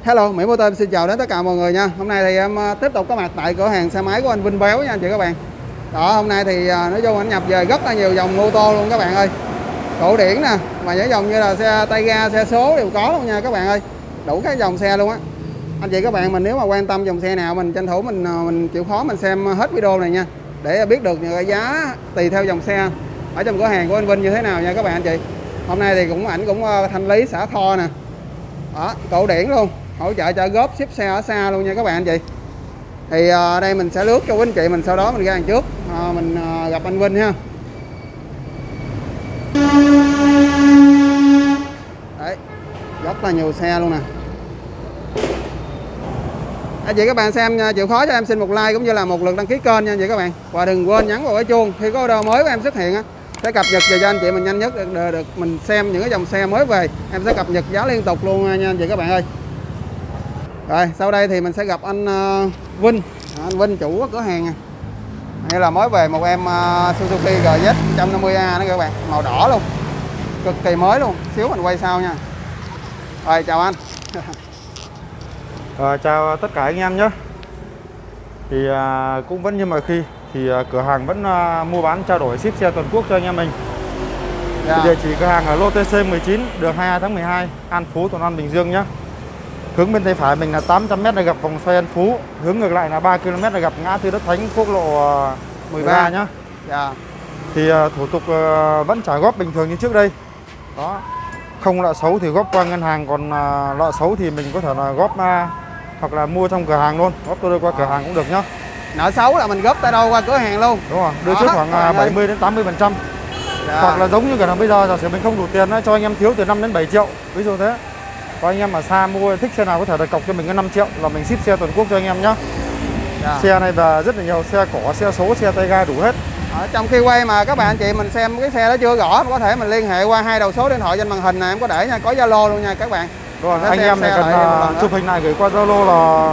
Hello, Mỹ Motor xin chào đến tất cả mọi người nha. Hôm nay thì em tiếp tục có mặt tại cửa hàng xe máy của anh Vinh Béo nha anh chị các bạn. Đó, hôm nay thì nói chung anh nhập về rất là nhiều dòng ô tô luôn các bạn ơi. Cổ điển nè, mà những dòng như là xe tay ga, xe số đều có luôn nha các bạn ơi. Đủ các dòng xe luôn á. Anh chị các bạn mình nếu mà quan tâm dòng xe nào mình tranh thủ mình chịu khó mình xem hết video này nha. Để biết được những cái giá tùy theo dòng xe ở trong cửa hàng của anh Vinh như thế nào nha các bạn anh chị. Hôm nay thì ảnh cũng thanh lý xả kho nè. Đó, cổ điển luôn, hỗ trợ trả góp ship xe ở xa luôn nha các bạn anh chị. Thì đây mình sẽ lướt cho quý anh chị mình, sau đó mình ra hàng trước mình gặp anh Vinh ha. Đấy, rất là nhiều xe luôn nè. Anh chị các bạn xem chịu khó cho em xin một like cũng như là một lượt đăng ký kênh nha anh chị các bạn. Và đừng quên nhấn vào cái chuông khi có video mới của em xuất hiện á, sẽ cập nhật về cho anh chị mình nhanh nhất được mình xem những cái dòng xe mới về. Em sẽ cập nhật giá liên tục luôn nha anh chị các bạn ơi. Rồi sau đây thì mình sẽ gặp anh Vinh, anh Vinh chủ của cửa hàng nha. Đây là mới về một em Suzuki GZ 150A đó các bạn, màu đỏ luôn, cực kỳ mới luôn. Xíu mình quay sau nha. Rồi chào anh. Chào tất cả anh em nhé. Thì cũng vẫn như mọi khi thì cửa hàng vẫn mua bán trao đổi ship xe toàn quốc cho anh em mình. Địa chỉ cửa hàng ở lô TC19 đường 22 tháng 12 An Phú, Thuận An, Bình Dương nhé. Hướng bên tay phải mình là 800m là gặp vòng xoay An Phú, hướng ngược lại là 3 km là gặp ngã tư Đất Thánh, quốc lộ 13 nhá. Thì thủ tục vẫn trả góp bình thường như trước đây. Đó. Không nợ xấu thì góp qua ngân hàng, còn nợ xấu thì mình có thể là góp hoặc là mua trong cửa hàng luôn, góp tôi đưa qua cửa hàng cũng được nhá. Nợ xấu là mình góp tới đâu qua cửa hàng luôn. Đúng rồi, đưa trước khoảng 70 đến 80%. Hoặc là giống như cả là bây giờ giả sử mình không đủ tiền cho anh em thiếu từ 5 đến 7 triệu, ví dụ thế. Có anh em mà xa mua thích xe nào có thể đặt cọc cho mình cái 5 triệu là mình ship xe toàn quốc cho anh em nhá. Xe này và rất là nhiều xe cỏ, xe số, xe tay ga đủ hết. Ở trong khi quay mà các bạn anh chị mình xem cái xe đó chưa rõ, có thể mình liên hệ qua 2 đầu số điện thoại trên màn hình này em có để nha, có Zalo luôn nha các bạn. Rồi, anh em này cần chụp hình này gửi qua Zalo là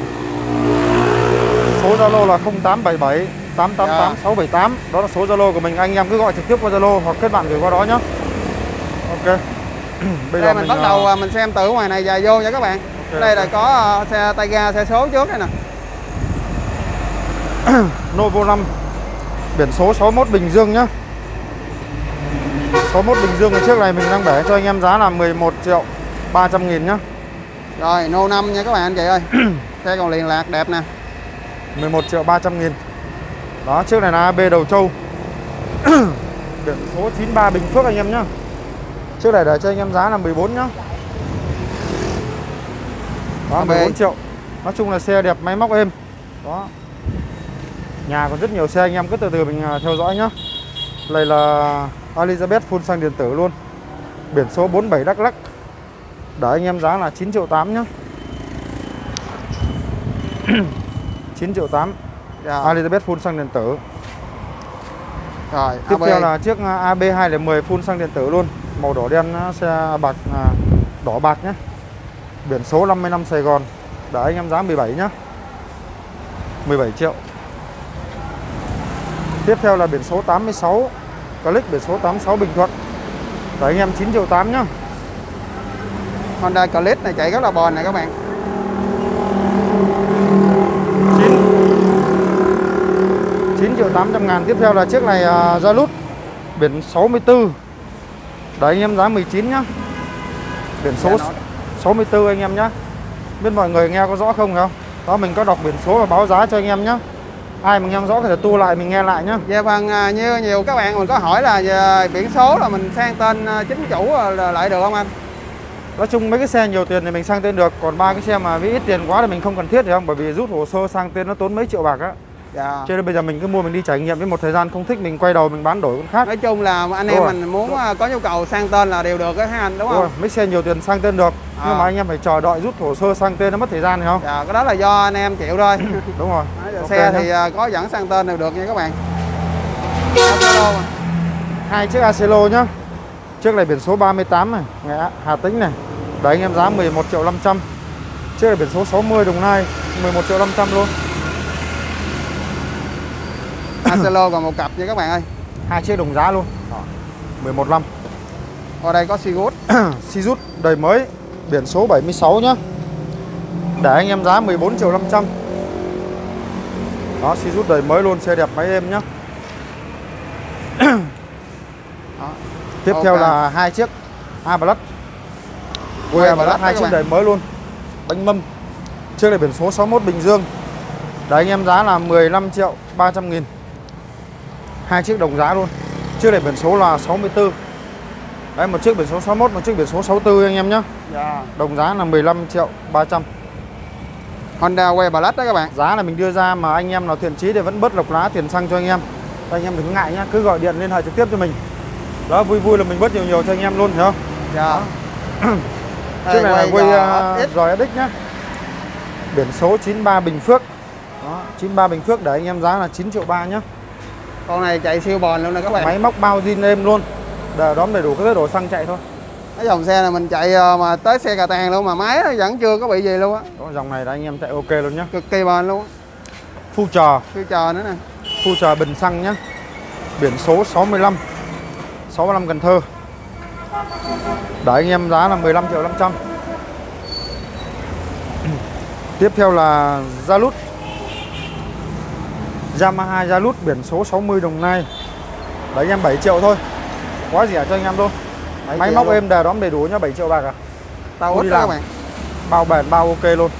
số Zalo là 0877 888 678. Đó là số Zalo của mình, anh em cứ gọi trực tiếp qua Zalo hoặc kết bạn gửi qua đó nhá. Ok. Bây giờ mình bắt đầu mình xem từ ngoài này dài vô nha các bạn. Đây là có xe tay ga, xe số trước đây nè. Novo 5 biển số 61 Bình Dương nhá. 61 Bình Dương, chiếc này mình đang bẻ cho anh em giá là 11 triệu 300 nghìn nhá. Rồi Novo 5 nha các bạn anh chị ơi. Xe còn liền lạc đẹp nè. 11 triệu 300 nghìn. Đó, chiếc này là AB Đầu Châu. Biển số 93 Bình Phước anh em nhá. Chiếc này để cho anh em giá là 14 nhá. Đó, 14 triệu. Nói chung là xe đẹp, máy móc êm. Đó. Nhà còn rất nhiều xe, anh em cứ từ từ mình theo dõi nhá. Đây là Elizabeth full xăng điện tử luôn. Biển số 47 Đắk Lắk. Để anh em giá là 9 triệu 8 nhá. 9 triệu 8. Elizabeth full xăng điện tử. Rồi, tiếp theo là chiếc AB210 full xăng điện tử luôn, màu đỏ đen, xe bạc đỏ bạc nhé. Biển số 55 Sài Gòn. Để anh em giá 17 nhá. 17 triệu. Tiếp theo là biển số 86 Click, biển số 86 Bình Thuận. Để anh em 9 triệu 8 nhá. Honda Click này chạy rất là bền này các bạn. 9 triệu 800 ngàn. Tiếp theo là chiếc này Zaluz biển 64. Để anh em giá 19 nhá. Biển số 64 anh em nhá. Biết mọi người nghe có rõ không không? Đó, mình có đọc biển số và báo giá cho anh em nhá. Ai mà nghe rõ có thể tua lại mình nghe lại nhá. Dạ vâng, như nhiều các bạn mình có hỏi là biển số là mình sang tên chính chủ là lại được không anh? Nói chung mấy cái xe nhiều tiền thì mình sang tên được, còn ba cái xe mà vì ít tiền quá thì mình không cần thiết thì không, bởi vì rút hồ sơ sang tên nó tốn mấy triệu bạc á. Dạ. Cho nên bây giờ mình cứ mua mình đi trải nghiệm, với một thời gian không thích mình quay đầu mình bán đổi con khác. Nói chung là anh em mình muốn có nhu cầu sang tên là đều được á hả anh, đúng không? Mấy xe nhiều tiền sang tên được, nhưng mà anh em phải chờ đợi rút hồ sơ sang tên nó mất thời gian phải không? Dạ, cái đó là do anh em chịu thôi. Đúng rồi. Xe thì có dẫn sang tên đều được nha các bạn. Hai chiếc Acelo nhá. Chiếc này biển số 38 này, Hà Tĩnh này. Để anh em giá 11 triệu 500. Chiếc này biển số 60 Đồng Nai, 11 triệu 500 luôn. Acelo còn một cặp nha các bạn ơi. Hai chiếc đồng giá luôn. 11 năm. Ở đây có Sigut. Sigut đời mới, biển số 76 nhá. Để anh em giá 14.500.000. Đó, Sisu đời mới luôn, xe đẹp máy êm nhá. Đó. Tiếp theo là hai chiếc A Plus. A Plus hai chiếc đời mới luôn. Bánh mâm. Chiếc này biển số 61 Bình Dương. Để anh em giá là 15.300.000. Hai chiếc đồng giá luôn. Chiếc này biển số là 64. Đấy, một chiếc biển số 61, một chiếc biển số 64 anh em nhé. Dạ. Đồng giá là 15.300.000. Honda Way Plus đó các bạn. Giá là mình đưa ra mà anh em nào thiện chí thì vẫn bớt lộc lá tiền xăng cho anh em. Anh em đừng có ngại nhá, cứ gọi điện liên hệ trực tiếp cho mình. Đó, vui vui là mình bớt nhiều cho anh em luôn, hiểu không? Dạ. Chiếc này là Way RSX nhá. Biển số 93 Bình Phước. Đó, 93 Bình Phước để anh em giá là 9.300.000 nhá. Con này chạy siêu bền luôn nè các bạn. Máy móc bao zin êm luôn. Đóm đầy đủ các đồ xăng chạy thôi. Cái dòng xe này mình chạy mà tới xe cà tàng luôn mà máy nó vẫn chưa có bị gì luôn á. Dòng này là anh em chạy ok luôn nhá. Cực kỳ bền luôn á. Future nữa nè. Future bình xăng nhá. Biển số 65 Cần Thơ. Để anh em giá là 15.500.000. Tiếp theo là Yalut. Yamaha Yalut biển số 60 Đồng Nai. Để anh em 7 triệu thôi. Quá rẻ cho anh em luôn. Máy móc êm đè đóm đầy đủ nhá, 7 triệu bạc à. Tao út các bạn. Bao bền bao ok luôn.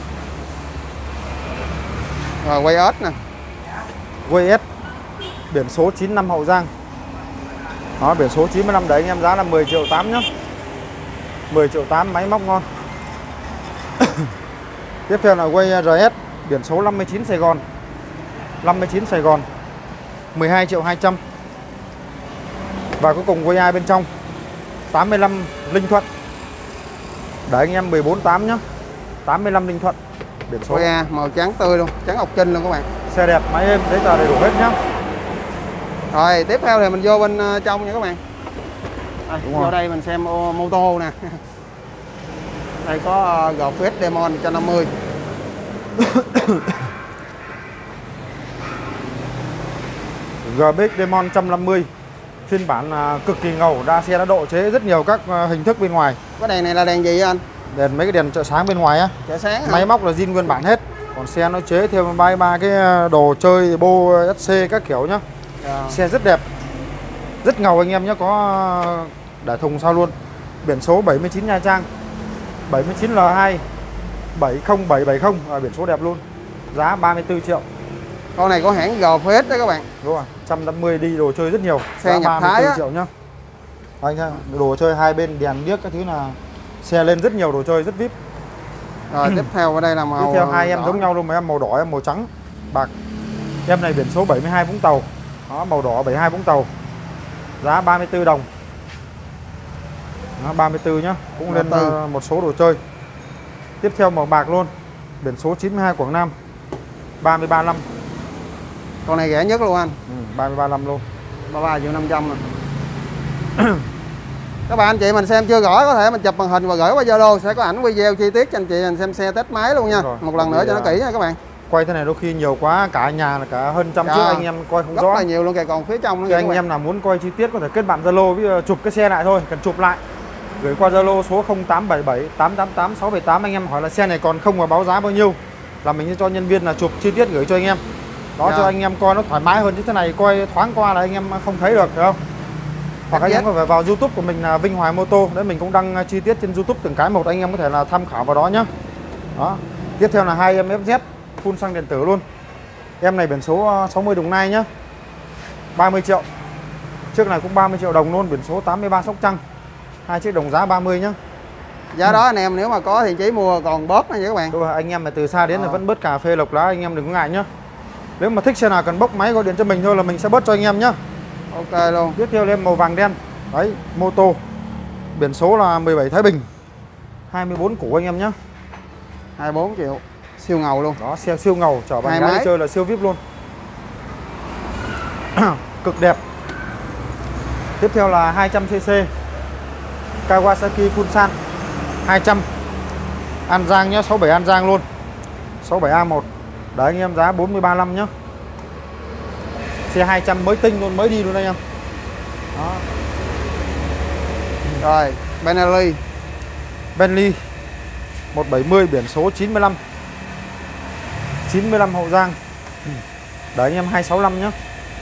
Rồi Way S nè. Way S biển số 95 Hậu Giang. Đó, biển số 95 để anh em giá là 10.800.000 nhá. 10.800.000 máy móc ngon. Tiếp theo là Way RS biển số 59 Sài Gòn. 59 Sài Gòn 12.200.000. Và cuối cùng Way I bên trong 85 Linh Thuận. Để anh em 14.800.000 nhá. 85 Linh Thuận. Biển số Way I màu trắng tươi luôn, trắng ngọc trinh luôn các bạn. Xe đẹp, máy êm, giấy tờ đầy đủ hết nhá. Rồi tiếp theo thì mình vô bên trong nha các bạn. Đúng Vô đây mình xem mô tô nè. Đây có GFX Demon 150. GBX Demon 150. Phiên bản cực kỳ ngầu, đa xe đã độ chế rất nhiều các hình thức bên ngoài. Cái đèn này là đèn gì anh? Đèn mấy cái đèn trợ sáng bên ngoài á. Trợ sáng hả? Máy móc là zin nguyên bản hết. Còn xe nó chế thêm ba cái đồ chơi bô SC các kiểu nhá. Xe rất đẹp, rất ngầu anh em nhé. Có để thùng sau luôn. Biển số 79 Nha Trang 79 L2 70770 biển số đẹp luôn. Giá 34 triệu. Con này có hãng GFX đó các bạn. Đúng rồi, 150 đi đồ chơi rất nhiều. Xe nhập Thái á. Triệu nhá. Anh ha, đồ chơi hai bên đèn điếc các thứ là xe lên rất nhiều đồ chơi rất VIP. Rồi tiếp theo ở đây là màu. Tiếp theo hai em giống nhau luôn, mấy em màu đỏ em màu trắng bạc. Em này biển số 72 Vũng Tàu. Đó, màu đỏ 72 Vũng Tàu. Giá 34 đồng. Đó, 34 nhá, cũng lên một số đồ chơi. Tiếp theo màu bạc luôn. Biển số 92 Quảng Nam. 33.500.000. Con này rẻ nhất luôn anh. 33.500.000 luôn. 33.500.000 rồi. Các bạn anh chị mình xem chưa rõ có thể mình chụp màn hình và gửi qua Zalo, sẽ có ảnh video chi tiết cho anh chị mình xem xe test máy luôn nha. Một lần nữa cho nó kỹ nha các bạn. Quay thế này đôi khi nhiều quá, cả nhà là cả hơn trăm chiếc anh em coi không rõ. Rất là nhiều luôn kìa, còn phía trong nữa. Anh em nào muốn coi chi tiết có thể kết bạn Zalo với chụp cái xe lại thôi, cần chụp lại. Gửi qua Zalo số 0877 888 678 anh em hỏi là xe này còn không và báo giá bao nhiêu. Là mình sẽ cho nhân viên là chụp chi tiết gửi cho anh em. Đó cho anh em coi nó thoải mái hơn, chứ thế này coi thoáng qua là anh em không thấy được, phải không? Hoặc anh em có phải vào YouTube của mình là Vinh Hoài Mô Tô, đấy mình cũng đăng chi tiết trên YouTube từng cái một, anh em có thể là tham khảo vào đó nhá. Đó. Tiếp theo là hai em FZ full xăng điện tử luôn. Em này biển số 60 Đồng Nai nhá. 30 triệu. Chiếc này cũng 30 triệu đồng luôn, biển số 83 Sóc Trăng. Hai chiếc đồng giá 30 nhá. Giá đó anh em nếu mà có thì chỉ mua còn bớt nha các bạn. Đúng rồi, anh em mà từ xa đến là vẫn bớt cà phê lộc lá, anh em đừng có ngại nhá. Nếu mà thích xe nào cần bốc máy gọi điện cho mình thôi là mình sẽ bớt cho anh em nhá. Ok luôn. Tiếp theo là em màu vàng đen. Đấy, mô tô. Biển số là 17 Thái Bình. 24 củ anh em nhá. 24 triệu. Siêu ngầu luôn. Đó, xe siêu ngầu, chở bạn gái đi chơi là siêu VIP luôn. Cực đẹp. Tiếp theo là 200cc Kawasaki Funsan 200 An Giang nhá, 67 An Giang luôn. 67A1. Đấy anh em giá 43.500.000 nhá. Xe 200 mới tinh luôn, mới đi luôn anh em. Đó. Rồi, Bentley 170 biển số 95 95 Hậu Giang. Đấy anh em 265 nhá.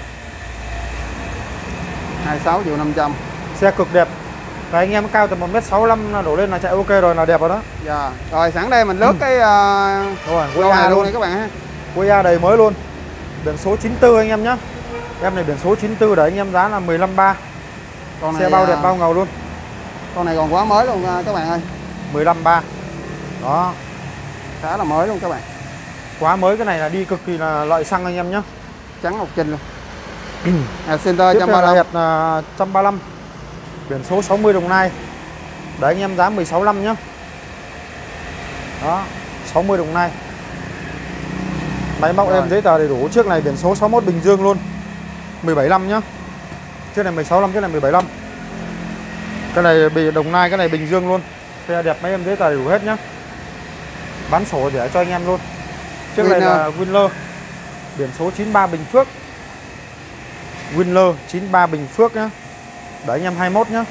26.500.000. Xe cực đẹp. Và anh em cao từ 1m65 đổ lên là chạy ok rồi, là đẹp rồi đó. Dạ. Rồi sẵn đây mình lướt cái rồi, lô này luôn này các bạn ha. QA đầy mới luôn. Biển số 94 anh em nhá. Em này biển số 94 đấy anh em, giá là 15.300.000. Con này xe bao đẹp bao ngầu luôn. Con này còn quá mới luôn các bạn ơi. 15.300.000. Đó. Khá là mới luôn các bạn. Quá mới, cái này là đi cực kỳ là loại xăng anh em nhá. Trắng ngọc trinh luôn. Center Tiếp theo là 135. Hẹt 135. Biển số 60 Đồng Nai. Đấy anh em, giá 16.500.000 nhá. Đó, 60 Đồng Nai. Máy móc em giấy tờ đầy đủ. Trước này biển số 61 Bình Dương luôn. 17.500.000 nhá. Trước này 16.500.000, trước này 17.500.000. Cái này bị Đồng Nai, cái này Bình Dương luôn. Xe đẹp, máy em giấy tờ đầy đủ hết nhá. Bán sổ để cho anh em luôn. Trước này là Winner. Biển số 93 Bình Phước. Winner 93 Bình Phước nhá. Đấy anh em 21 nhá.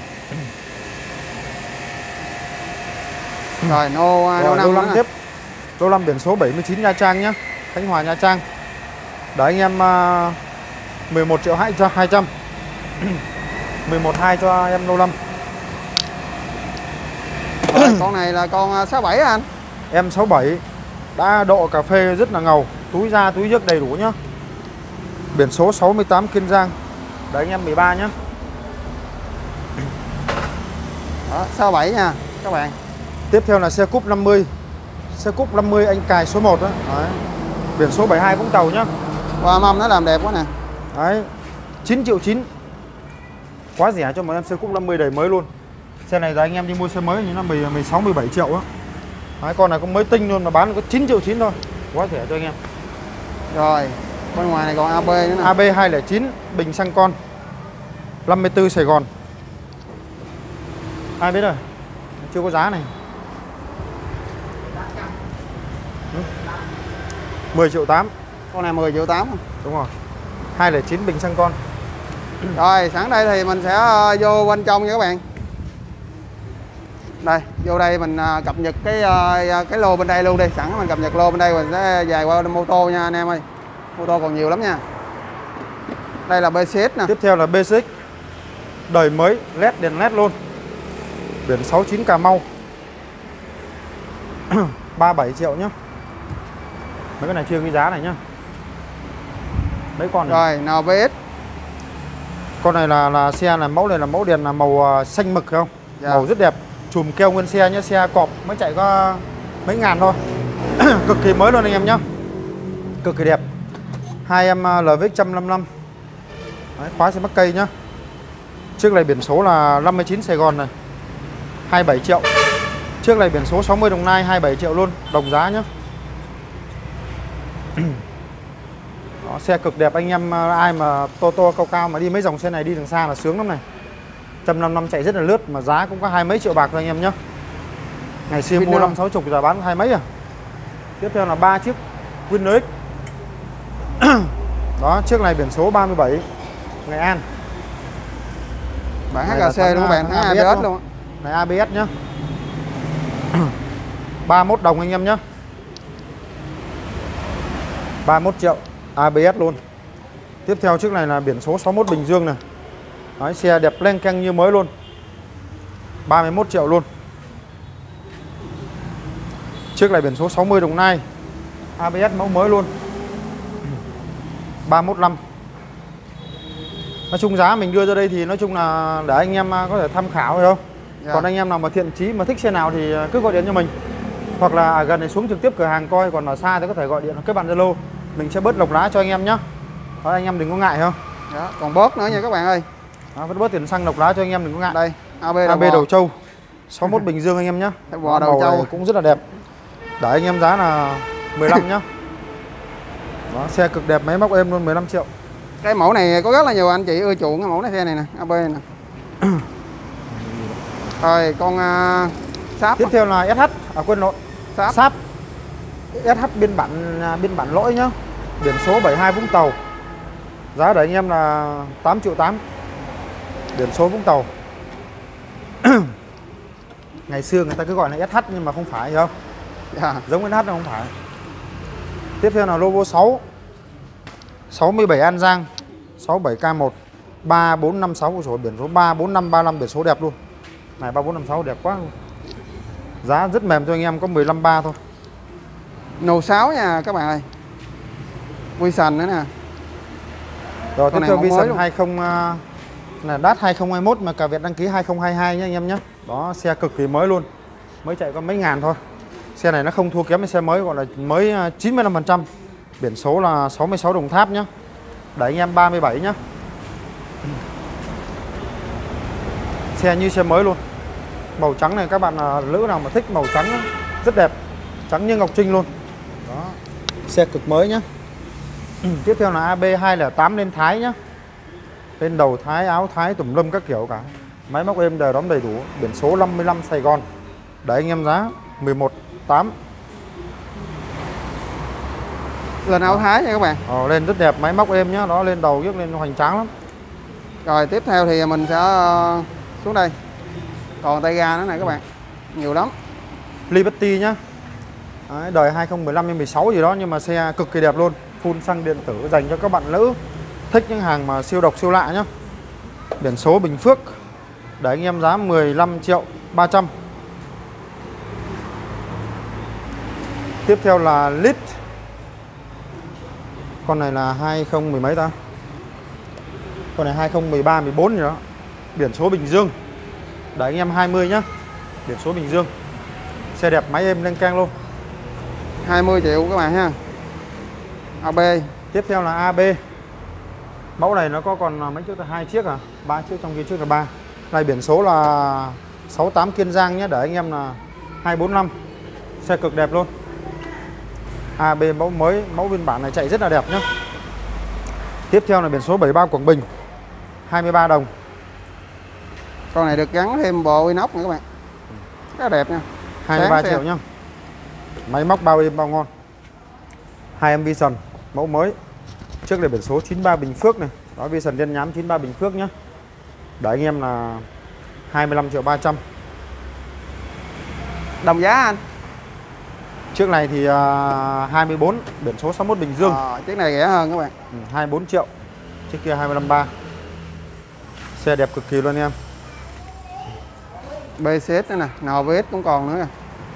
Rồi lô 5 tiếp. Lô 5 biển số 79 Nha Trang nhá. Khánh Hòa Nha Trang. Đấy anh em 11.200.000. 11.200.000 cho em lô 5. Rồi, con này là con 67 anh. Em 67. Đã độ cà phê rất là ngầu. Túi da túi dước đầy đủ nhá. Biển số 68 Kiên Giang. Đấy anh em 13 nhá. Đó, 67 nha các bạn. Tiếp theo là xe Cúp 50. Xe Cúp 50 anh cài số 1 đó. Đấy. Biển số 72 Vũng Tàu nhá. Qua mâm nó làm đẹp quá nè. Đấy. 9.900.000. Quá rẻ cho một em xe Cúp 50 đầy mới luôn. Xe này là anh em đi mua xe mới thì nó 16-17 triệu á. Đấy, con này cũng mới tinh luôn mà bán có 9.900.000 thôi. Quá rẻ cho anh em. Rồi, bên ngoài này còn AB nữa nè. AB 209 bình xăng con. 54 Sài Gòn. Ai biết rồi. Chưa có giá này. 10.800.000. Con này 10.800.000. Đúng rồi. 209 bình xăng con. Rồi, sẵn đây thì mình sẽ vô bên trong nha các bạn. Đây, vô đây mình cập nhật cái lô bên đây luôn đi. Sẵn mình cập nhật lô bên đây mình sẽ dài qua mô tô nha anh em ơi. Mô tô còn nhiều lắm nha. Đây là BCX nè. Tiếp theo là BCX. Đời mới, led đèn led luôn. Biển 69 Cà Mau. 37 triệu nhá. Mấy cái này chưa ghi giá này nhá. Mấy con này. Rồi, NVS. Con này là xe là mẫu này là mẫu đèn là màu xanh mực không? Dạ. Màu rất đẹp. Chùm keo nguyên xe nhá, xe cọp mới chạy có mấy ngàn thôi. Cực kỳ mới luôn anh em nhá. Cực kỳ đẹp. Hai em LVX 155. Đấy, khóa xe mắc cây nhá. Trước này biển số là 59 Sài Gòn này. 27 triệu. Trước này biển số 60 Đồng Nai 27 triệu luôn, đồng giá nhá. Đó, xe cực đẹp anh em, ai mà to cao cao mà đi mấy dòng xe này đi đường xa là sướng lắm này. 155 chạy rất là lướt mà giá cũng có 20 mấy triệu bạc thôi anh em nhá. Ngày xưa mua 50-60 giờ bán 20 mấy à. Tiếp theo là 3 chiếc Winner X. Đó, chiếc này biển số 37 Nghệ An. Bản HRC luôn các bạn, thắng ABS luôn. Này ABS nhá. 31 đồng anh em nhá. 31 triệu ABS luôn. Tiếp theo chiếc này là biển số 61 Bình Dương này. Đấy, xe đẹp leng keng như mới luôn. 31 triệu luôn. Chiếc này biển số 60 Đồng Nai. ABS mẫu mới luôn. 31.500.000. Nói chung giá mình đưa ra đây thì nói chung là để anh em có thể tham khảo phải không? Dạ. Còn anh em nào mà thiện chí mà thích xe nào thì cứ gọi điện cho mình. Hoặc là ở gần này xuống trực tiếp cửa hàng coi, còn ở xa thì có thể gọi điện kết bạn Zalo. Mình sẽ bớt lộc lá cho anh em nhé. Đó, anh em đừng có ngại không? Đó, còn bớt nữa nha các bạn ơi. Đó, bớt tiền xăng lộc lá cho anh em đừng có ngại. Đây, AB đầu trâu 61 Bình Dương anh em nhé. Bò đầu trâu cũng rất là đẹp. Để anh em giá là 15 nhá. Đó, xe cực đẹp, máy móc êm luôn, 15 triệu. Cái mẫu này có rất là nhiều anh chị ưa chuộng cái mẫu này, xe này nè, AB này nè. Rồi con Sáp. Tiếp theo là SH, quên lộn. Sáp. SH biên bản lỗi nhá. Biển số 72 Vũng Tàu. Giá để anh em là 8.800.000. Biển số Vũng Tàu. Ngày xưa người ta cứ gọi là SH nhưng mà không phải, hiểu không? Dạ. Giống SH nhưng không phải. Tiếp theo là Lovo 6 67 An Giang 67K1 3456 của số biển số 34535, biển số đẹp luôn. Này 3456 đẹp quá luôn. Giá rất mềm cho anh em, có 15.3 thôi. Nô 6 nha các bạn ơi. Vision nữa nè. Rồi tiếp theo Vision luôn. 20 là Dash 2021 mà cả Việt đăng ký 2022 nhé anh em nhé. Đó, xe cực kỳ mới luôn. Mới chạy có mấy ngàn thôi. Xe này nó không thua kém với xe mới, gọi là mới 95%. Biển số là 66 Đồng Tháp nhé. Đấy anh em 37 nhé. Xe như xe mới luôn. Màu trắng này các bạn nữ nào mà thích màu trắng rất đẹp. Trắng như ngọc trinh luôn. Đó. Xe cực mới nhé. Tiếp theo là AB 208 lên Thái nhé. Lên đầu Thái, áo Thái tùm lum các kiểu cả. Máy móc êm đời đóng đầy đủ. Biển số 55 Sài Gòn. Đấy anh em giá 11.8. Lên áo Thái nha các bạn. Lên rất đẹp, máy móc êm nhá. Đó, lên đầu trước lên hoành tráng lắm. Rồi tiếp theo thì mình sẽ xuống đây. Còn tay ga nữa này các bạn. Nhiều lắm. Liberty nhá. Đấy, đời 2015 đến 16 gì đó nhưng mà xe cực kỳ đẹp luôn. Full xăng điện tử dành cho các bạn nữ thích những hàng mà siêu độc siêu lạ nhá. Biển số Bình Phước. Để anh em giá 15.300.000. Tiếp theo là Lít. Con này là 20 mười mấy ta. Con này 2013 14 gì đó. Biển số Bình Dương. Để anh em 20 nhá. Biển số Bình Dương. Xe đẹp, máy êm lên keng luôn. 20 triệu các bạn ha. AB. Tiếp theo là AB. Mẫu này nó có còn mấy chiếc là 2 chiếc à? 3 chiếc, trong kia chiếc là 3. Này biển số là 68 Kiên Giang nhé, để anh em là 245. Xe cực đẹp luôn. AB mẫu mới, mẫu phiên bản này chạy rất là đẹp nhé. Tiếp theo là biển số 73 Quảng Bình. 23 đồng. Con này được gắn thêm bộ inox nữa các bạn. Rất là đẹp nha. 23 triệu nhá. Máy móc bao êm bao ngon. 2em Vision mẫu mới. Trước là biển số 93 Bình Phước này. Đó, Vision đen nhám 93 Bình Phước nhá. Để anh em là 25.300.000. Đồng giá anh. Trước này thì 24, biển số 61 Bình Dương. Chiếc này rẻ hơn các bạn. 24 triệu. Chiếc kia 25.3. Xe đẹp cực kỳ luôn em. BCX nữa nè, NVX cũng còn nữa nè.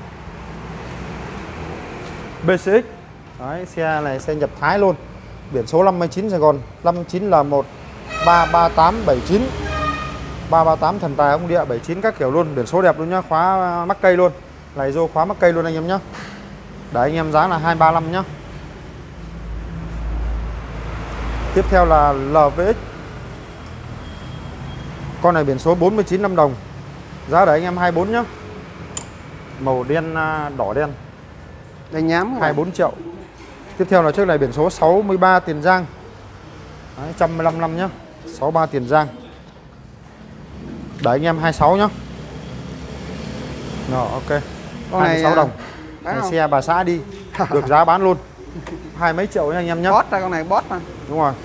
BCX. Đấy, xe này xe nhập Thái luôn. Biển số 59 Sài Gòn, 59 là 1 338 79. 338 thần tài ông địa 79 các kiểu luôn, biển số đẹp luôn nhá, khóa mắc cây luôn. Này vô khóa mắc cây luôn anh em nhá. Để anh em giá là 235 nhá. Tiếp theo là LVX. Con này biển số 49 Lâm Đồng. Giá để anh em 24 nhá. Màu đen đỏ đen. Đen nhám 24 triệu. Tiếp theo là chiếc này biển số 63 Tiền Giang. Đấy, 115 nhá. 63 Tiền Giang. Để anh em 26 nhá. Rồi ok. Con 26 này, đồng. Này xe bà xã đi. Được giá bán luôn. 20 mấy triệu nha anh em nhá. Boss ra, con này boss mà. Đúng rồi.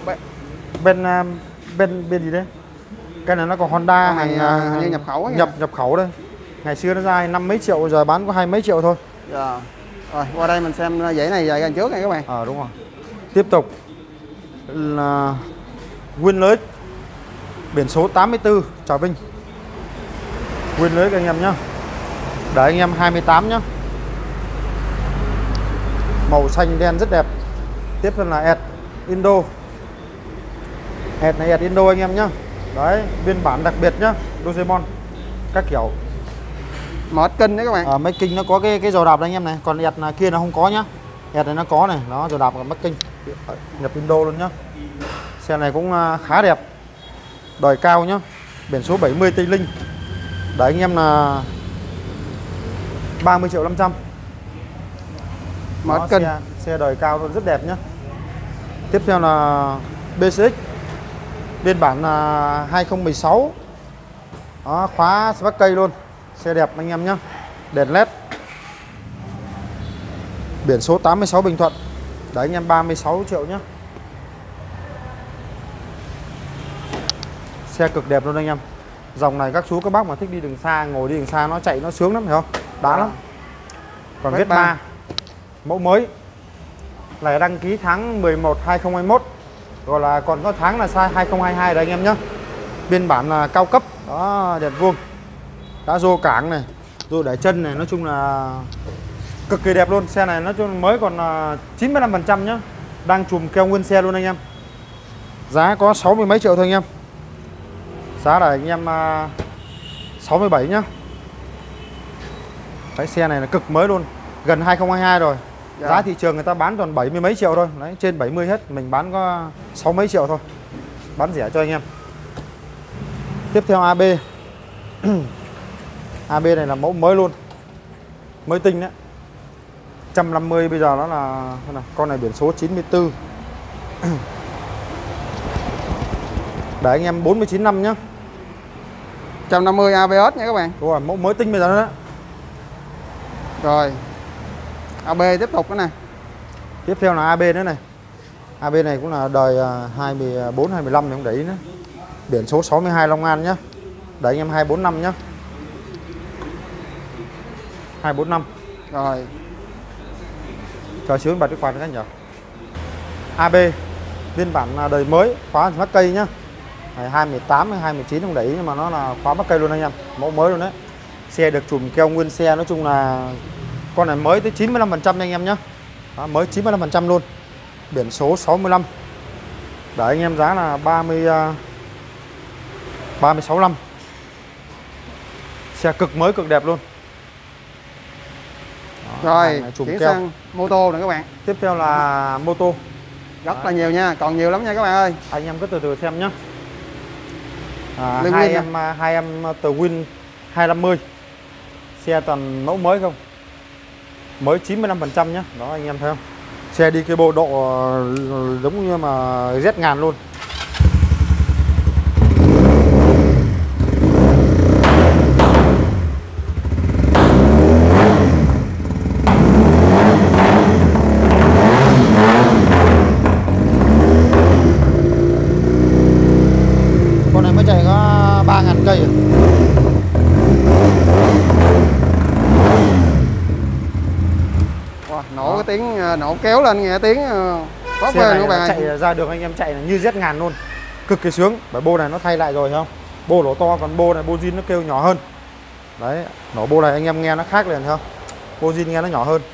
Bên gì đấy? Cái này nó còn Honda hàng như nhập khẩu ấy nhập khẩu đây. Ngày xưa nó ra 5 mấy triệu, giờ bán có 20 mấy triệu thôi. Dạ. Rồi qua đây mình xem dãy này dãy gần trước này các bạn. Đúng rồi. Tiếp tục là Winlex. Biển số 84 Trà Vinh. Winlex anh em nhá. Để anh em 28 nhá. Màu xanh đen rất đẹp. Tiếp theo là Ed Indo. Ed này Ed Indo anh em nhá. Đấy, biên bản đặc biệt nhá, Doraemon các kiểu. Một kinh đấy các bạn. Mấy kinh nó có cái dò đạp đây anh em này, còn Ed kia nó không có nhá. Ed này nó có này, nó dò đạp còn mất kinh. Nhập Indo luôn nhá. Xe này cũng khá đẹp. Đời cao nhá. Biển số 70 Tây Linh. Để anh em là 30.500.000. Một kinh. Xe đời cao luôn, rất đẹp nhá. Tiếp theo là BCX. Biên bản là 2016. Đó, khóa spark cây luôn. Xe đẹp anh em nhá. Đèn led. Biển số 86 Bình Thuận. Để anh em 36 triệu nhá. Xe cực đẹp luôn anh em. Dòng này các chú các bác mà thích đi đường xa, ngồi đi đường xa nó chạy nó sướng lắm, phải không? Đã lắm. Còn Vespa mẫu mới. Này đăng ký tháng 11 2021. Gọi là còn có tháng là size 2022 đấy anh em nhé. Biên bản là cao cấp. Đó, đèn vuông. Đã rô cảng này, rô đẩy chân này, nói chung là cực kỳ đẹp luôn. Xe này nói chung mới còn 95% nhá. Đang chùm keo nguyên xe luôn anh em. Giá có 60 mấy triệu thôi anh em. Giá là anh em 67 nhá. Cái xe này là cực mới luôn, gần 2022 rồi. Giá thị trường người ta bán toàn 70 mấy triệu thôi. Đấy, trên 70 hết, mình bán có 6 mấy triệu thôi. Bán rẻ cho anh em. Tiếp theo AB. AB này là mẫu mới luôn, mới tinh đấy. 150 bây giờ nó là con này biển số 94. Để anh em 49 năm nhá. 150 ABS nha các bạn. Đúng rồi, mẫu mới tinh bây giờ đó. Rồi AB tiếp tục cái này. Tiếp theo là AB nữa này. AB này cũng là đời 24 25 thì không để ý nữa. Biển số 62 Long An nhá. Để anh em 245 nhá. 245. Rồi. Chờ xíu bật cái quạt cái nhỉ. AB phiên bản là đời mới, khóa mắc cây nhá. 218 hay 219 không để ý nhưng mà nó là khóa mắc cây luôn anh em. Mẫu mới luôn đấy. Xe được chùm keo nguyên xe, nói chung là con này mới tới 95% anh em nhá. Đó, mới 95% luôn. Biển số 65. Để anh em giá là 3065. Xe cực mới cực đẹp luôn. Đó, rồi chuyển sang mô tô nữa các bạn. Tiếp theo là mô tô. Rất là nhiều nha, còn nhiều lắm nha các bạn ơi. Anh em cứ từ từ xem nhá. Hai em từ Win 250. Xe toàn mẫu mới không. Mới 95% nhá. Đó anh em thấy không? Xe đi cái bộ độ giống như mà Z ngàn luôn. Con này mới chạy có 3.000 cây à? Nổ cái tiếng nổ kéo lên nghe tiếng có xe này các bạn chạy ra đường anh em chạy là như Z ngàn luôn, cực kỳ sướng. Bởi bô này nó thay lại rồi không, bô nổ to, còn bô này bô zin nó kêu nhỏ hơn. Đấy, nổ bô này anh em nghe nó khác liền không, bô zin nghe nó nhỏ hơn.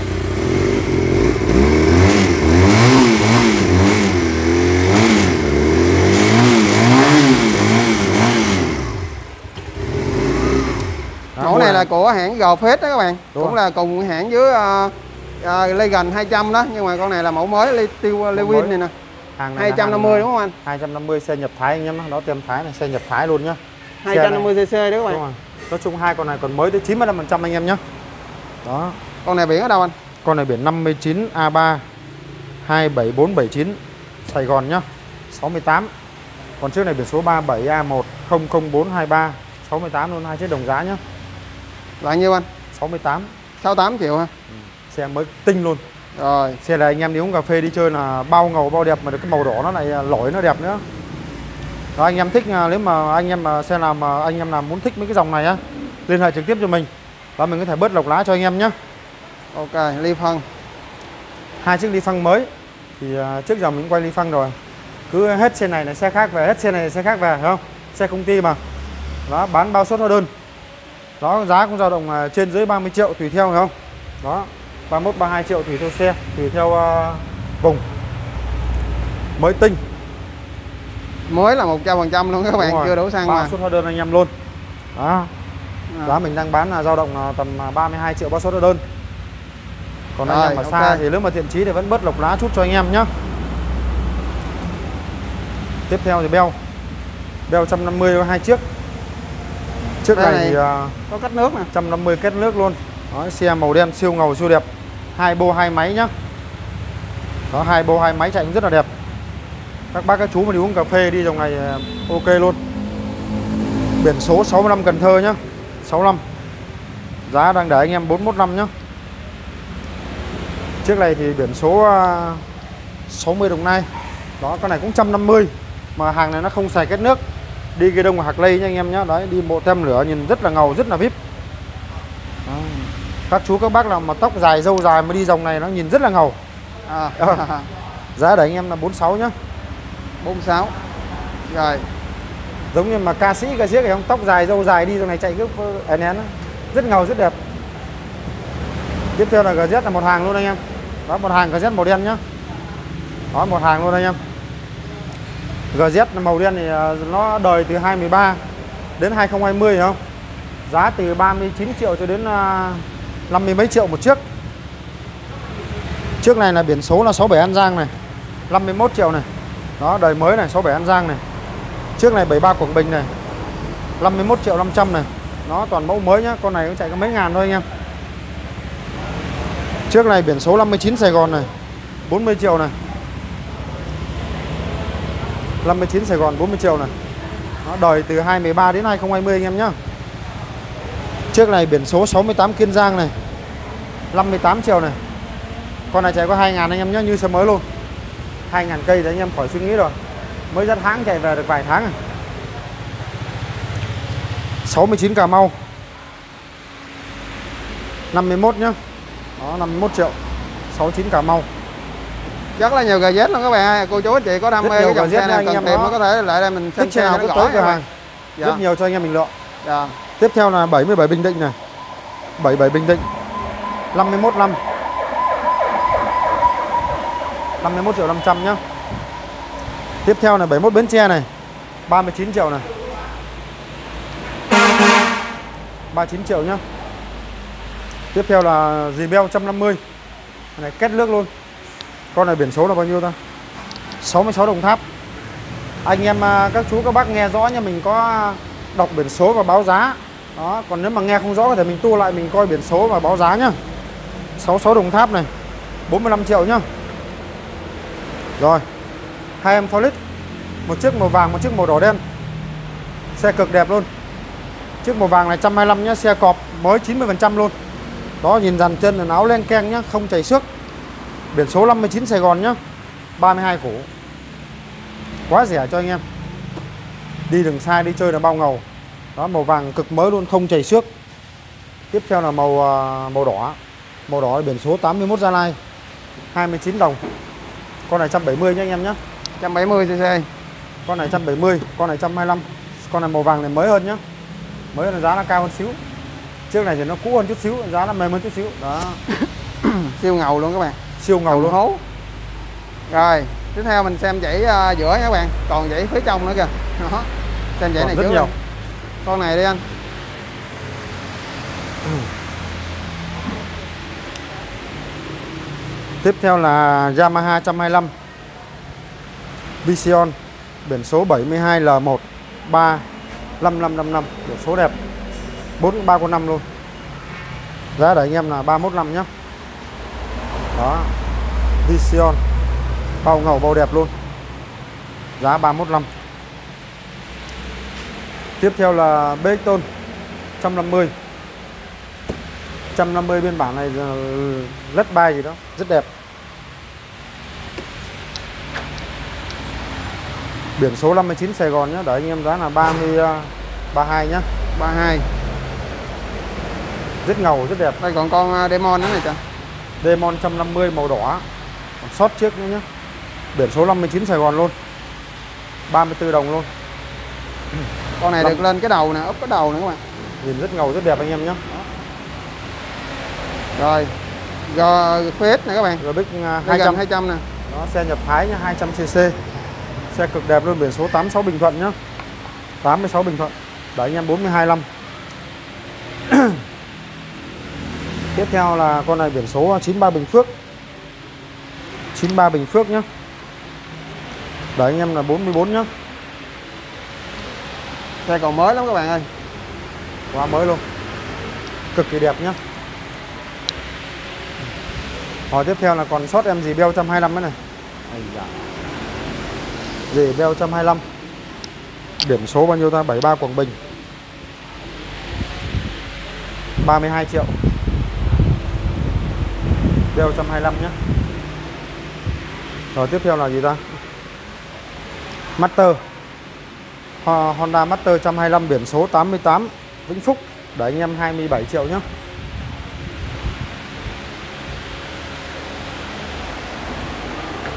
Mẫu này là của hãng G-Phase đó các bạn. Đúng cũng rồi. là cùng hãng với Legend 200 đó, nhưng mà con này là mẫu mới Lewin này nè. Hàng này 250 đúng không anh? 250 xe nhập Thái anh em, đó tem Thái này, xe nhập Thái luôn nhá. 250cc đấy các bạn. Đúng rồi. Nói chung hai con này còn mới tới 95% anh em nhá. Đó. Con này biển ở đâu anh? Con này biển 59 A3 27479 Sài Gòn nhá. 68. Còn trước này biển số 37 A1 00423 68 luôn, hai chiếc đồng giá nhá. Là nhiêu anh? 68. 68 triệu ha. Xe mới tinh luôn. Rồi. Xe này anh em đi uống cà phê đi chơi là bao ngầu bao đẹp, mà được cái màu đỏ nó này lỗi nó đẹp nữa. Đó, anh em thích, nếu mà anh em mà xe nào mà anh em nào muốn thích mấy cái dòng này á, liên hệ trực tiếp cho mình và mình có thể bớt lọc lá cho anh em nhé. Ok, ly phân. Hai chiếc ly phân mới thì trước giờ mình quay ly phân rồi, cứ hết xe này là xe khác về, hết xe này là xe khác về, phải không? Xe công ty mà. Đó, bán bao suất hóa đơn. Đó, giá cũng dao động trên dưới 30 triệu tùy theo, phải không? Đó, 31 32 triệu tùy theo xe, tùy theo vùng. Mới tinh. Mới là 100% luôn các bạn, chưa đổ xăng bao mà. suất hóa đơn anh em luôn. Đó. Giá mình đang bán là dao động tầm 32 triệu bao suất hóa đơn. Còn anh em mà xa thì nếu mà thiện chí thì vẫn bớt lọc lá chút cho anh em nhé. Tiếp theo thì beo 150 hai chiếc. Trước này thì có cách nước nè, 150 kết nước luôn. Đó, xe màu đen siêu ngầu siêu đẹp. Hai bô hai máy nhá. Đó, hai bô hai máy chạy cũng rất là đẹp. Các bác các chú mà đi uống cà phê đi dòng này ok luôn. Biển số 65 Cần Thơ nhá. 65. Giá đang để anh em 415 nhá. Trước này thì biển số 60 Đồng Nai. Đó, con này cũng 150. Mà hàng này nó không xài kết nước. Đi cái đông Hạc Lây nha anh em nhá. Đấy, đi bộ tem lửa nhìn rất là ngầu, rất là vip. Đó. Các chú các bác nào mà tóc dài, râu dài mà đi dòng này nó nhìn rất là ngầu. Đó. Giá để anh em là 46 nhá. 46. Rồi. Giống như mà ca sĩ ca siếc này không, tóc dài râu dài đi trong này chạy cứ én én rất ngầu rất đẹp. Tiếp theo là GZ là một hàng luôn anh em. Đó, một hàng GZ màu đen nhá. Đó, một hàng luôn anh em. GZ là màu đen thì nó đời từ 2013 đến 2020 hiểu không? Giá từ 39 triệu cho đến 50 mấy triệu một chiếc. Chiếc này là biển số là 67 An Giang này, 51 triệu này. Đó, đời mới này, 67 An Giang này. Chiếc này 73 Quảng Bình này, 51 triệu 500 này. Nó toàn mẫu mới nhá, con này cũng chạy có mấy ngàn thôi anh em. Chiếc này biển số 59 Sài Gòn này, 40 triệu này. 59 Sài Gòn 40 triệu này. Nó đời từ 2013 đến 2020 anh em nhá. Chiếc này biển số 68 Kiên Giang này, 58 triệu này. Con này chạy có 2.000 anh em nhé, như xe mới luôn. 2.000 cây đấy anh em khỏi suy nghĩ rồi. Mới dắt hãng chạy về được vài tháng rồi. 69 Cà Mau, 51 nhá. Đó, 51 triệu. 69 Cà Mau. Rất là nhiều GZ luôn các bạn ơi. Cô chú anh chị có đam mê cái dòng xe này cần tìm nó có thể lại đây mình xem xe nào nó có gõ tới cửa hàng. Dạ. Rất nhiều cho anh em mình lựa. Dạ. Tiếp theo là 77 Bình Định này. 77 Bình Định, 51 năm. 51 triệu 500 nhá. Tiếp theo là 71 Bến Tre này, 39 triệu này. 39 triệu nhá. Tiếp theo là Rebel 150. Này két nước luôn. Con này biển số là bao nhiêu ta? 66 Đồng Tháp. Anh em các chú các bác nghe rõ nha, mình có đọc biển số và báo giá. Đó, còn nếu mà nghe không rõ có thể mình tua lại mình coi biển số và báo giá nhá. 66 Đồng Tháp này, 45 triệu nhá. Rồi. Hai em Forlit. Một chiếc màu vàng, một chiếc màu đỏ đen. Xe cực đẹp luôn. Chiếc màu vàng này 125 nhá, xe cọp mới 90% luôn. Đó, nhìn dàn chân là áo len keng nhá, không chảy xước. Biển số 59 Sài Gòn nhá. 32 củ. Quá rẻ cho anh em. Đi đường xa đi chơi là bao ngầu. Đó, màu vàng cực mới luôn, không chảy xước. Tiếp theo là màu đỏ. Màu đỏ là biển số 81 Gia Lai, 29 đồng. Con này 170 nhá anh em nhá. 170 cc. Con này 170, con này 125. Con này màu vàng này mới hơn nhá. Mới hơn, giá nó cao hơn xíu. Chiếc này thì nó cũ hơn chút xíu, giá nó mềm hơn chút xíu. Đó. Siêu ngầu luôn các bạn. Siêu ngầu luôn. Hố. Rồi, tiếp theo mình xem dãy giữa nha các bạn. Còn dãy phía trong nữa kìa. Đó. Xem dãy này rất trước nhiều. đi. Con này đi anh. Tiếp theo là Yamaha 125 Vision, biển số 72L1 35555, biển số đẹp, 43 con 5 luôn. Giá để anh em là 315 nhá. Đó, Vision, bao ngầu bao đẹp luôn. Giá 315. Tiếp theo là Bexton 150. 150 biên bản này led bay gì đó, rất đẹp. Biển số 59 Sài Gòn nhá, để anh em giá là 32 nhá. 32. Rất ngầu, rất đẹp. Đây còn con Demon nữa này kìa. Demon 150 màu đỏ. Còn sót chiếc nữa nhá. Biển số 59 Sài Gòn luôn. 34 đồng luôn. Con này được lên cái đầu nè, úp cái đầu nữa các bạn. Nhìn rất ngầu, rất đẹp anh em nhá. Rồi. GFX này các bạn. Rồi 200 200 nè. Đó, xe nhập Thái nhá, 200cc. Xe cực đẹp luôn, biển số 86 Bình Thuận nhá. 86 Bình Thuận. Đấy anh em 42.5. Tiếp theo là con này biển số 93 Bình Phước. 93 Bình Phước nhá. Đấy anh em là 44 nhá. Xe còn mới lắm các bạn ơi. Quá mới luôn. Cực kỳ đẹp nhá. Rồi tiếp theo là còn sót em gì Bell 125 đấy này. Gì Bell 125. Biển số bao nhiêu ta? 73 Quảng Bình. 32 triệu. Bell 125 nhá. Rồi tiếp theo là gì ta? Master. Honda Master 125, biển số 88 Vĩnh Phúc. Để anh em 27 triệu nhá.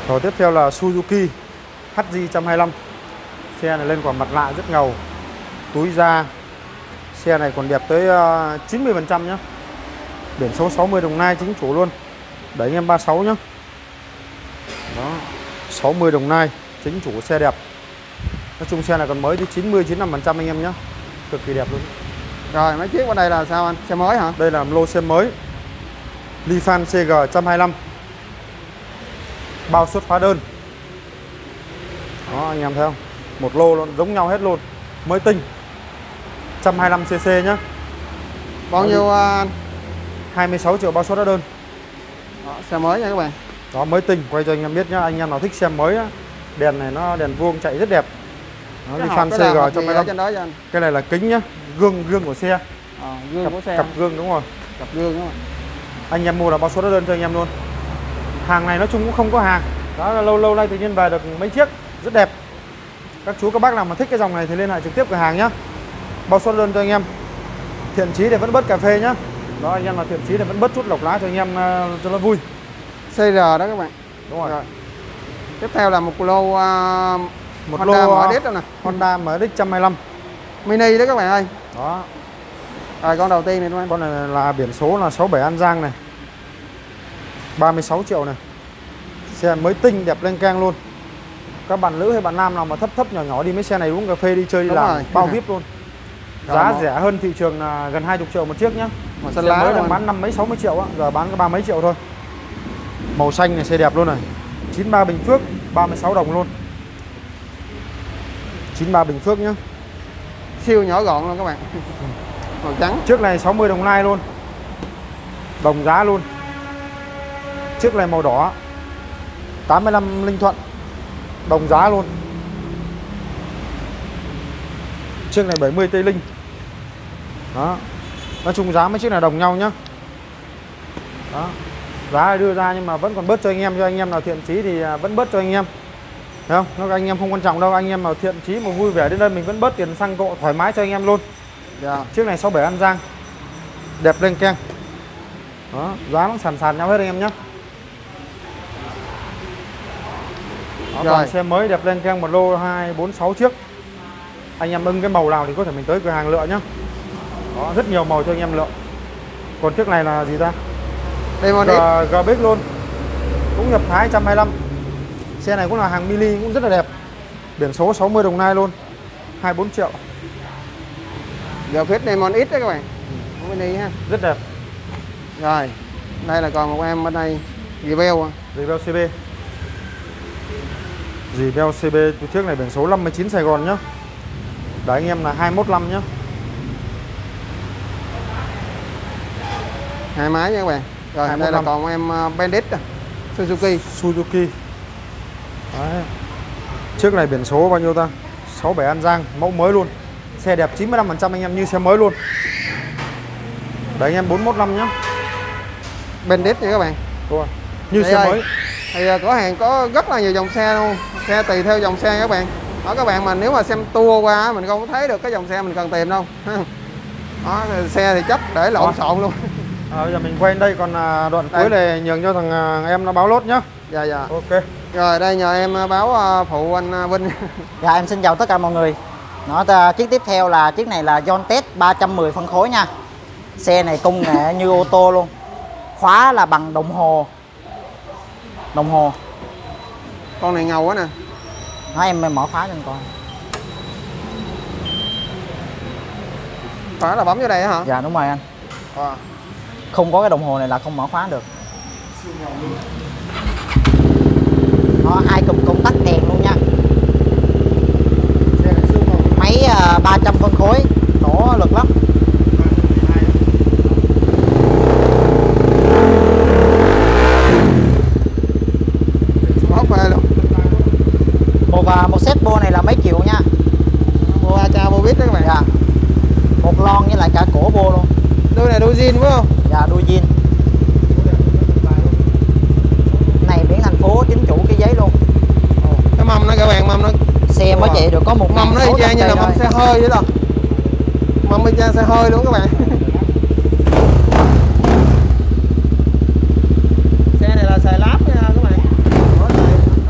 Rồi tiếp theo là Suzuki HJ125. Xe này lên quả mặt nạ rất ngầu, túi da. Xe này còn đẹp tới 90% nhá. Biển số 60 Đồng Nai chính chủ luôn. Đấy anh em 36 nhá. Đó, 60 Đồng Nai chính chủ, xe đẹp. Nói chung xe này còn mới tới 90-95% anh em nhá. Cực kỳ đẹp luôn. Rồi mấy chiếc bên đây là sao anh? Xe mới hả? Đây là lô xe mới Lifan CG 125. Bao suất hóa đơn. Đó anh em thấy không? Một lô luôn, giống nhau hết luôn. Mới tinh 125cc nhá. Bao nhiêu anh? 26 triệu bao suất hóa đơn. Đó, xe mới nha các bạn. Đó, mới tinh, quay cho anh em biết nhá. Anh em nào thích xe mới á, đèn này nó đèn vuông chạy rất đẹp. Nó Lifan CG 125. Trên đó cho anh. Cái này là kính nhá, gương của xe. Gương của xe. Cặp gương đúng rồi. Cặp gương đúng rồi. Anh em mua là bao suất hóa đơn cho anh em luôn. Hàng này nói chung cũng không có hàng. Đó là lâu nay tự nhiên về được mấy chiếc rất đẹp. Các chú các bác nào mà thích cái dòng này thì liên hệ trực tiếp cửa hàng nhá. Bao suất đơn cho anh em. Thiện chí để vẫn bớt cà phê nhá. Đó anh em là thiện chí để vẫn bớt chút lọc lá cho anh em cho nó vui. CR đó các bạn. Đúng rồi. Tiếp theo là một lô một Honda lô MX đâu nè. Honda MX 125 mini đó các bạn ơi. Đó. Rồi con đầu tiên này đúng không? Con này là biển số là 67 An Giang này. 36 triệu này. Xe mới tinh đẹp lên keng luôn. Các bạn nữ hay bạn nam nào mà thấp nhỏ đi mấy xe này uống cà phê đi chơi đi làm bao VIP luôn. Giá rẻ hơn thị trường là gần 20 triệu một chiếc nhá. Xe mới đang bán 50 mấy 60 triệu á, giờ bán có 30 mấy triệu thôi. Màu xanh này xe đẹp luôn này. 93 Bình Phước, 36 đồng luôn. 93 Bình Phước nhá. Siêu nhỏ gọn luôn các bạn. Màu trắng. Trước này 60 Đồng Nai luôn. Đồng giá luôn. Trước này màu đỏ 85 Ninh Thuận. Đồng giá luôn. Chiếc này 70 Tây Linh. Đó. Nói chung giá mấy chiếc này đồng nhau nhá. Đó. Giá đưa ra nhưng mà vẫn còn bớt cho anh em nào thiện chí thì vẫn bớt cho anh em. Thấy không? Nó anh em không quan trọng đâu, anh em nào thiện chí mà vui vẻ đến đây mình vẫn bớt tiền xăng cộ thoải mái cho anh em luôn. Chiếc này 67 An Giang. Đẹp lên keng. Đó, giá nó sàn nhau hết anh em nhé. Còn xe mới đẹp lên keng một lô 2, 4, 6 chiếc. Anh em ưng cái màu nào thì có thể mình tới cửa hàng lựa nhá. Đó, rất nhiều màu cho anh em lựa. Còn chiếc này là gì ta? GBX luôn. Cũng nhập Thái 125. Xe này cũng là hàng mini, cũng rất là đẹp. Biển số 60 Đồng Nai luôn. 24 triệu. GBX Demon X đó các bạn. Mini ha. Rất đẹp. Rồi. Đây là còn một em bên đây. Rebel. Rebel CB. Rebel CB trước này biển số 59 Sài Gòn nhá. Đấy anh em là 215 nhá. Hai máy nha các bạn. Rồi 215. Đây là còn em Bandit Suzuki. Đấy. Trước này biển số bao nhiêu ta? 67 An Giang, mẫu mới luôn. Xe đẹp 95% anh em, như xe mới luôn. Đấy anh em 415 nhá. Bandit nha các bạn. Đúng như đây xe ơi, mới. Thì cửa hàng có rất là nhiều dòng xe luôn. Xe tùy theo dòng xe các bạn. Đó các bạn mà nếu mà xem tour qua mình không thấy được cái dòng xe mình cần tìm đâu. Đó, xe thì chất để lộn xộn luôn. Bây giờ mình quay đến đây, còn đoạn cuối này nhường cho thằng em nó báo lốt nhá. Dạ. Ok. Rồi đây nhờ em báo phụ anh Vinh. Dạ em xin chào tất cả mọi người. Chiếc tiếp theo là chiếc này là Yontech 310 phân khối nha. Xe này công nghệ như ô tô luôn. Khóa là bằng đồng hồ. Con này ngầu quá nè. Nói em mở khóa cho anh coi. Khóa là bấm vô đây hả? Dạ đúng rồi anh. Không có cái đồng hồ này là không mở khóa được. Nó 2 cụm công tắc đèn luôn nha. Máy 300 phân khối, nổ lực lắm. Một set bô này là mấy triệu nha. Bô cha bô biết đó các bạn. Dạ. Một lon với lại cả cổ bô luôn. Đuôi này đuôi zin phải không? Dạ đuôi zin. Này biển thành phố chính chủ cái giấy luôn. Cái mâm nó các bạn, mâm nó xe mới chạy được có một mâm nó y chang như là mâm xe hơi vậy đó. Mâm y chang xe hơi luôn các bạn. Xe này là xài láp nha các bạn.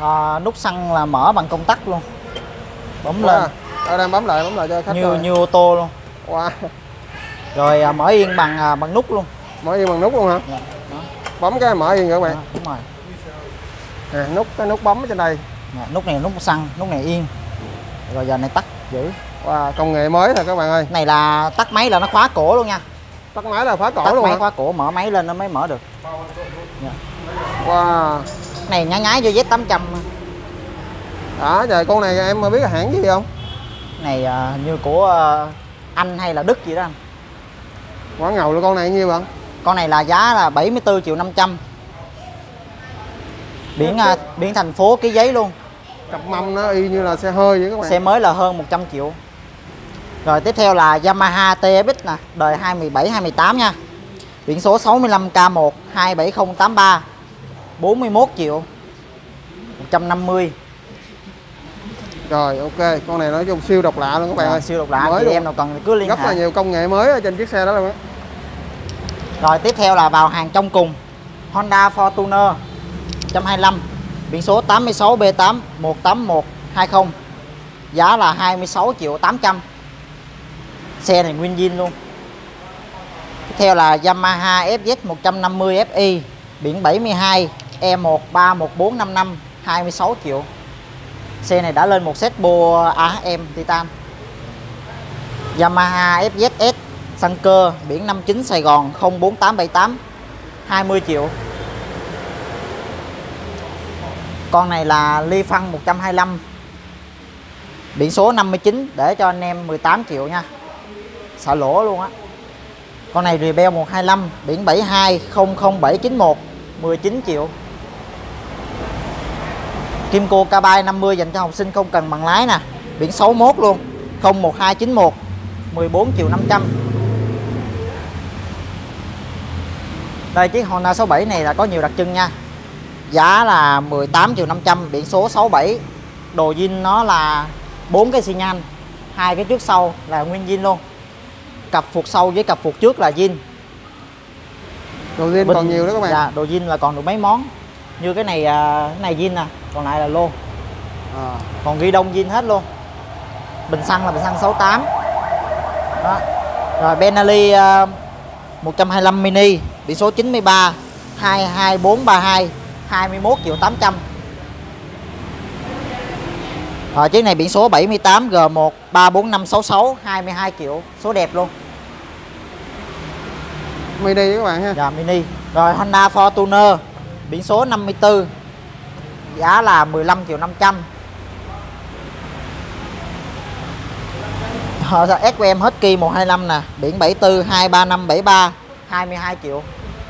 Nút xăng là mở bằng công tắc luôn, bấm lên. Ở đây bấm lại cho khách như ô tô luôn. Wow. Rồi mở yên bằng nút luôn. Mở yên bằng nút luôn hả? Dạ, bấm cái mở yên rồi các bạn. Đúng rồi. Cái nút bấm ở trên đây. Dạ, nút này nút xăng, nút này yên. Rồi giờ này tắt giữ. Wow, công nghệ mới rồi các bạn ơi. Này là tắt máy là nó khóa cổ luôn nha. Tắt máy là khóa cổ tắt luôn máy hả? khóa cổ, mở máy lên nó mới mở được. Dạ. Wow. Này nhái vô Z800. Trời, con này em biết là hãng gì không? Này như của Anh hay là Đức gì đó anh. Quá ngầu luôn. Con này nhiêu bạn? Con này là giá là 74.500.000. Biển thành phố ký giấy luôn. Cặp mâm nó y như là xe hơi vậy các bạn. Xe mới là hơn 100 triệu. Rồi tiếp theo là Yamaha TFX nè, đời 2017 2018 nha. Biển số 65K1 27083, 41 triệu 150. Rồi ok, con này nói chung siêu độc lạ luôn các bạn ơi. Siêu độc lạ, mới chị luôn. em nào cần cứ liên Rất hệ. là nhiều công nghệ mới ở trên chiếc xe đó luôn á. Rồi tiếp theo là vào hàng trong cùng, Honda Fortuner 125, biển số 86B8 18120, giá là 26 triệu 800. Xe này nguyên zin luôn. Tiếp theo là Yamaha FZ 150 Fi, biển 72 E131455, 26 triệu. Xe này đã lên một set bo AM Titan. Yamaha FZS xăng cơ, biển 59 Sài Gòn 04878, 20 triệu. Con này là ly phân 125, biển số 59, để cho anh em 18 triệu nha. Sợ lỗ luôn á. Con này Rebel 125, biển 72 00791, 19 triệu. Kimco Carbide 50 dành cho học sinh không cần bằng lái nè, biển 61 luôn, 01291, 14 triệu 500. Đây, chiếc Honda 67 này là có nhiều đặc trưng nha. Giá là 18 triệu 500, biển số 67. Đồ zin nó là 4 cái xi nhan, 2 cái trước sau là nguyên zin luôn. Cặp phuộc sau với cặp phuộc trước là zin. Đồ zin còn nhiều đó các bạn. Dạ, đồ zin là còn được mấy món. Như cái này zin nè, còn lại là lô. Còn ghi đông zin hết luôn. Bình xăng là bình xăng 68. Đó. Rồi Benelli 125 mini, biển số 93 22432, 21 triệu 800. Rồi chiếc này biển số 78 G1 34566, 22 triệu, số đẹp luôn. Mini các bạn ha. Dạ, mini. Rồi Honda Fortuner biển số 54, giá là 15 triệu 500. SQM Husky 125 nè, biển 74 23573, 22 triệu.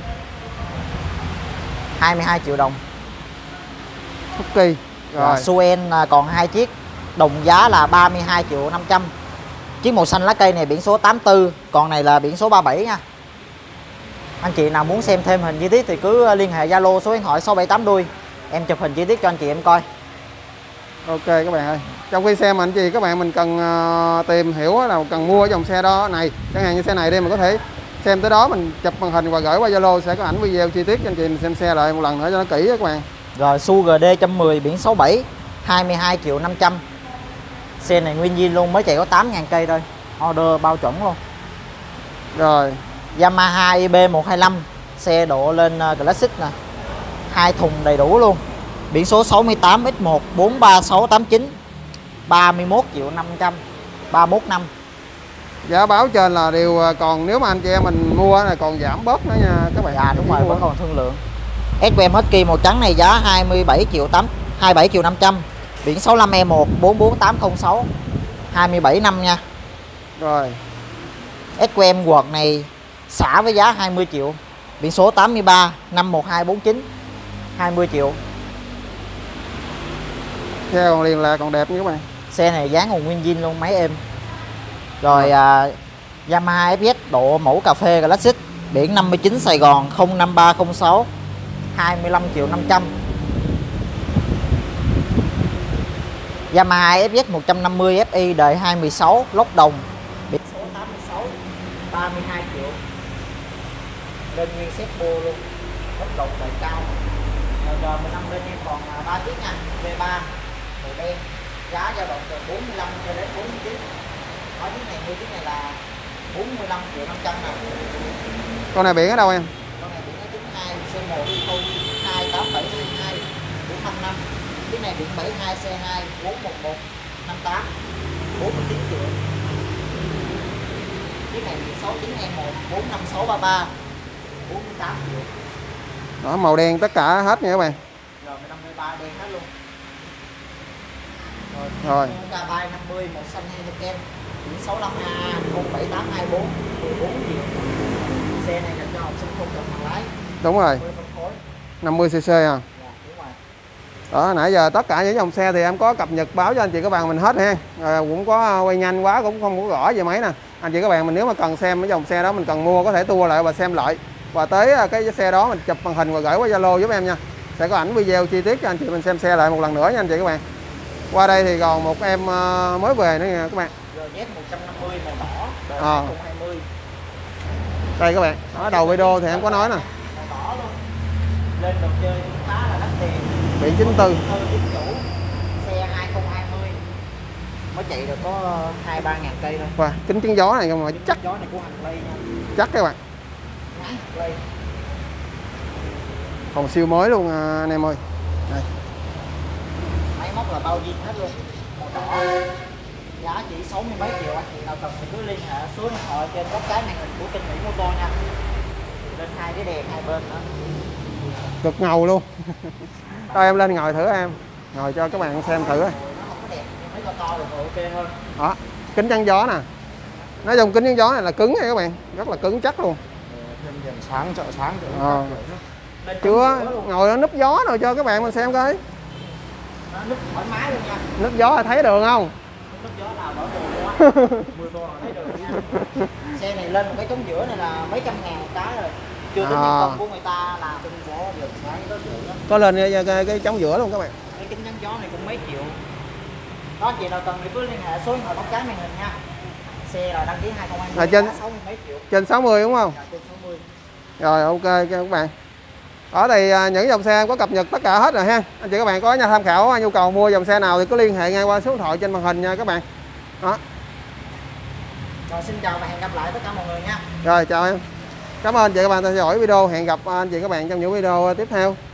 22 triệu đồng. Husky. Rồi. Suen còn 2 chiếc, đồng giá là 32 triệu 500. Chiếc màu xanh lá cây này biển số 84, còn này là biển số 37 nha. Anh chị nào muốn xem thêm hình chi tiết thì cứ liên hệ Zalo số điện thoại 678 đuôi. Em chụp hình chi tiết cho anh chị em coi. Ok các bạn ơi. Trong khi xem anh chị các bạn mình cần tìm hiểu nào cần mua dòng xe đó này, chẳng hạn như xe này đây mình có thể xem tới đó mình chụp màn hình và gửi qua Zalo, sẽ có ảnh video chi tiết cho anh chị mình xem xe lại một lần nữa cho nó kỹ các bạn. Rồi Sugar D 110 biển số 7, 22 triệu 500. Xe này nguyên zin luôn, mới chạy có 8.000 cây thôi. Order bao chuẩn luôn. Rồi Yamaha IB 125, xe độ lên Classic nè. 2 thùng đầy đủ luôn. Biển số 68 X1 43689, 31 triệu 500, 31 năm. giá báo trên là đều còn, nếu mà anh chị em mình mua này còn giảm bớt nữa nha các bạn. Dạ đúng rồi, vẫn còn thương lượng. SQM Husky màu trắng này giá 27 triệu 500, biển 65E1 44806, 27 năm nha. Rồi SQM Quật này xả với giá 20 triệu, biển số 83 51249, 20 triệu. xe còn liền là còn đẹp nha các bạn. Xe này dán còn nguyên zin luôn, máy êm. Rồi Yamaha FZ độ mẫu cà phê Classic, biển 59 Sài Gòn 05306, 25 triệu 500. Yamaha FZ 150 Fi đời 2016 lốc đồng, biển số 86, 32 triệu. Lên nguyên set bô luôn, lốc đồng đời cao. R15 bên em còn 3 chiếc nha, V3 màu đen, giá dao động từ 45 cho đến 49. Có chiếc này như chiếc này là 45 triệu 500 nè. Con này biển ở đâu em? Con này biển ở 92 C1 28722 455. Chiếc này biển 72 C2 411 58 49 triệu. Chiếc này biển 69E1 45633 48 triệu. Đó, màu đen tất cả hết nha các bạn. Rồi 53 đen hết luôn. Rồi. K3 50 màu xanh hay kem. Biển 65A 07824 14 triệu. Xe này dành cho học sinh không cần bằng lái. Đúng rồi. 50cc à. Dạ, đúng rồi. Đó, nãy giờ tất cả những dòng xe thì em có cập nhật báo cho anh chị các bạn mình hết ha. Cũng có quay nhanh quá cũng không có gõ về máy nè. Anh chị các bạn mình nếu mà cần xem cái dòng xe đó mình cần mua có thể tua lại và xem lại. Và tới cái xe đó mình chụp màn hình và gửi qua Zalo giúp em nha. Sẽ có ảnh video chi tiết cho anh chị mình xem xe lại một lần nữa nha anh chị các bạn. Qua đây thì còn một em mới về nữa nha các bạn. RZ 150 màu đỏ, đời 2020. Đây các bạn, ở đầu video thì em có nói nè. Màu đỏ luôn. Lên đồ chơi khá là đắt tiền. Biển 94. Chính chủ. Xe 2020. Mới chạy được có 2-3 ngàn cây thôi. Và kính chắn gió này không mà chắc. Gió này của Harley nha. Chắc các bạn. Nhái Harley. Còn siêu mới luôn anh em ơi. Đây. Máy móc là bao zin hết luôn. Màu đỏ. Giá chỉ 60 mấy triệu anh chị nào cần thì cứ liên hệ số điện thoại trên góc cái màn hình của kênh Mỹ Mô Tô nha. Lên hai cái đèn hai bên nữa. Cực ngầu luôn. Đây em lên ngồi thử em. Ngồi cho các bạn xem thử. Nó không có đẹp nhưng mấy con to được rồi ok hơn. Đó, kính chắn gió nè. Nói chung kính chắn gió này là cứng nha các bạn, rất là cứng chắc luôn. Thêm đèn sáng trợ sáng Chưa ngồi ở núp gió rồi cho các bạn mình xem coi. Nó núp thoải mái luôn nha. Núp gió là thấy đường không? Núp gió nào đỡ đường quá. Mưa to là thấy đường nha. Xe này lên một cái chống giữa này là mấy trăm ngàn một cái rồi. Chưa tính nhân công của người ta là trên gió đường sáng đó nữa. Có lên cái chống giữa luôn các bạn. Cái kính chắn gió này cũng mấy triệu. Đó chị nào cần thì cứ liên hệ số điện thoại bóng cái màn hình nha. Xe là đăng ký 2020 là trên 60 mấy triệu. Trên 60 đúng không? Dạ, trên 60. Rồi ok các bạn. Ở thì những dòng xe em có cập nhật tất cả hết rồi ha. Anh chị các bạn có nhà tham khảo nhu cầu mua dòng xe nào thì cứ liên hệ ngay qua số điện thoại trên màn hình nha các bạn. Đó. Rồi xin chào và hẹn gặp lại tất cả mọi người nha. Rồi chào em. Cảm ơn anh chị các bạn đã theo dõi video. Hẹn gặp anh chị các bạn trong những video tiếp theo.